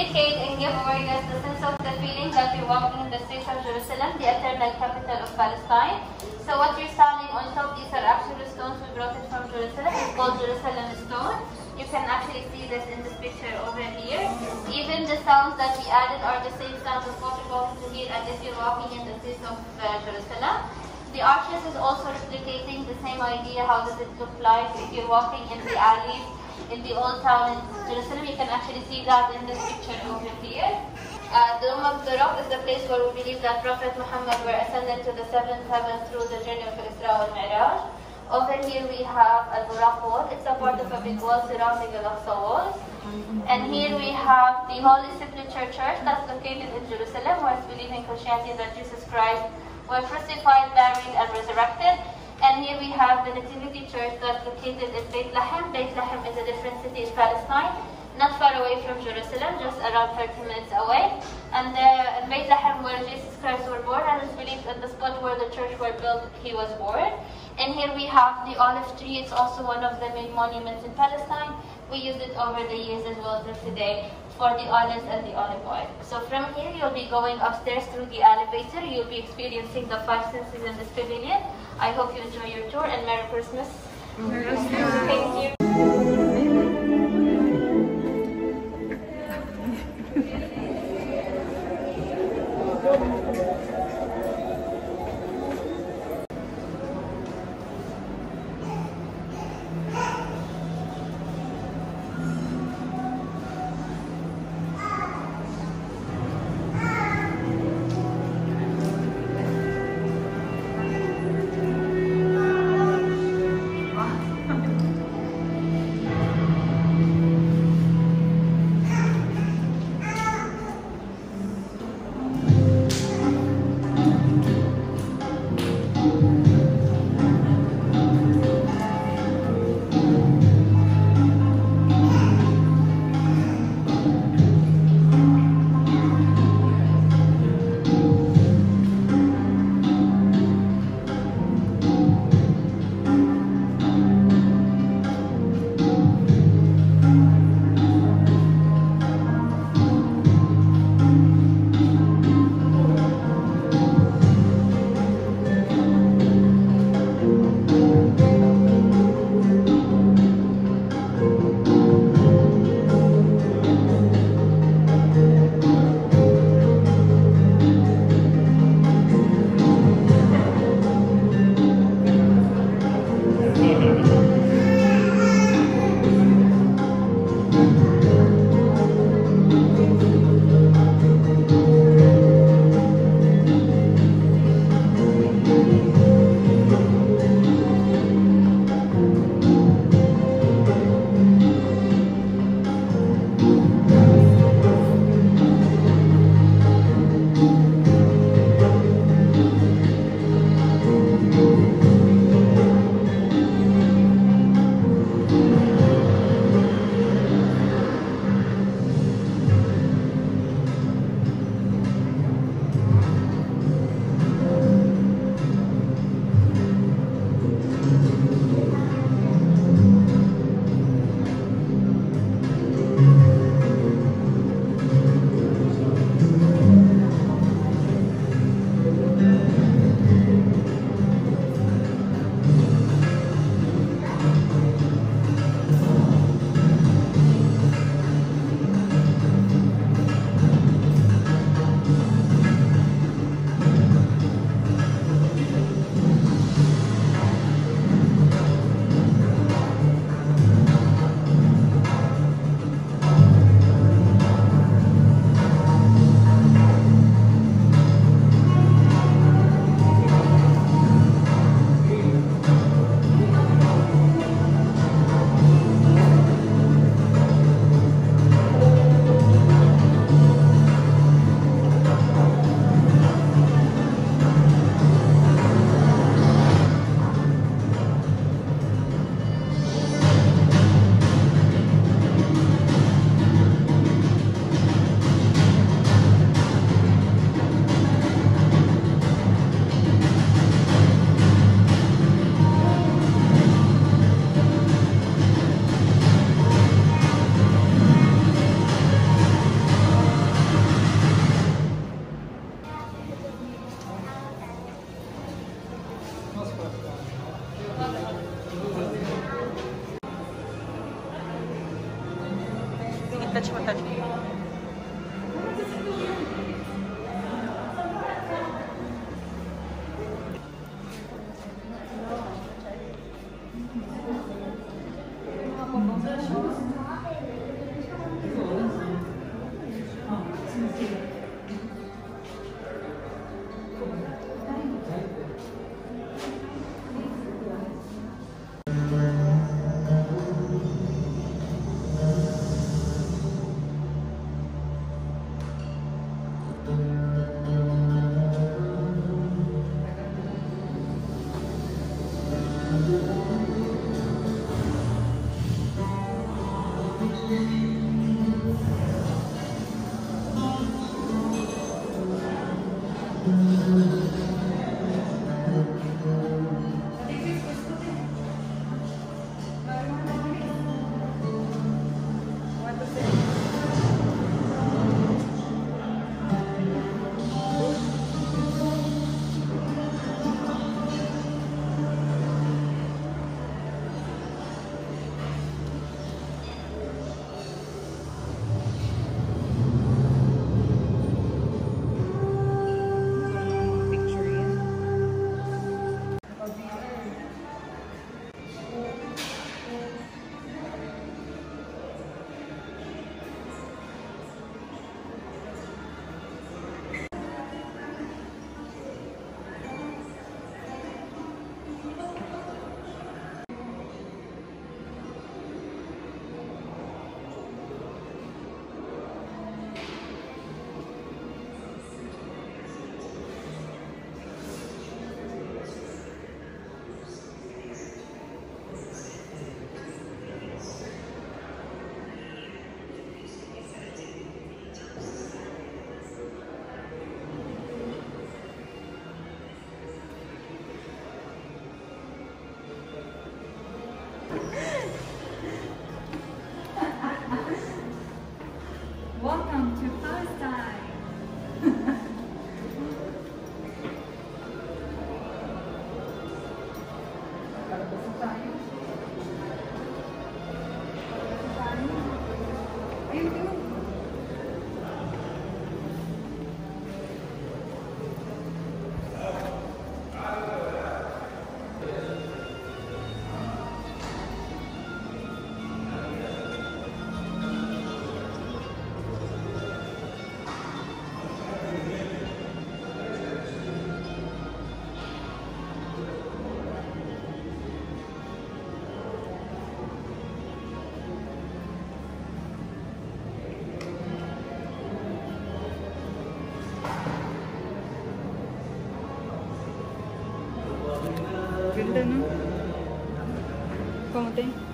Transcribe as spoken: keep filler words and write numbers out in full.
replicate and give awareness the sense of the feeling that you're walking in the streets of Jerusalem, the eternal capital of Palestine. So what you're standing on top, these are actual stones we brought it from Jerusalem. It's called Jerusalem stone. You can actually see this in this picture over here. Even the sounds that we added are the same sounds of what you're going to hear as if you're walking in the streets of uh, Jerusalem. The arches is also replicating the same idea. How does it look like if you're walking in the alleys in the old town in Jerusalem? You can actually see that in this picture over here. Uh, the Dome of the Rock is the place where we believe that Prophet Muhammad were ascended to the seventh heaven through the journey of Isra wal Mi'raj. Over here we have a Buraq wall. It's a part of a big wall surrounding Al-Aqsa walls. And here we have the Holy Sepulchre Church that's located in Jerusalem, where it's believed in Christianity that Jesus Christ were crucified, buried, and resurrected. And here we have the Nativity Church that's located in Bethlehem. Bethlehem is a different city in Palestine, not far away from Jerusalem, just around thirty minutes away. And uh, in Bethlehem, where Jesus Christ was born, and it's believed at the spot where the church was built, he was born. And here we have the olive tree. It's also one of the main monuments in Palestine. We use it over the years as well as today for the olives and the olive oil. So from here, you'll be going upstairs through the elevator. You'll be experiencing the five senses in this pavilion. I hope you enjoy your tour, and Merry Christmas. Merry Christmas. Thank you. don't touch me. Welcome to Palestine. Ganda, no? Kamutin.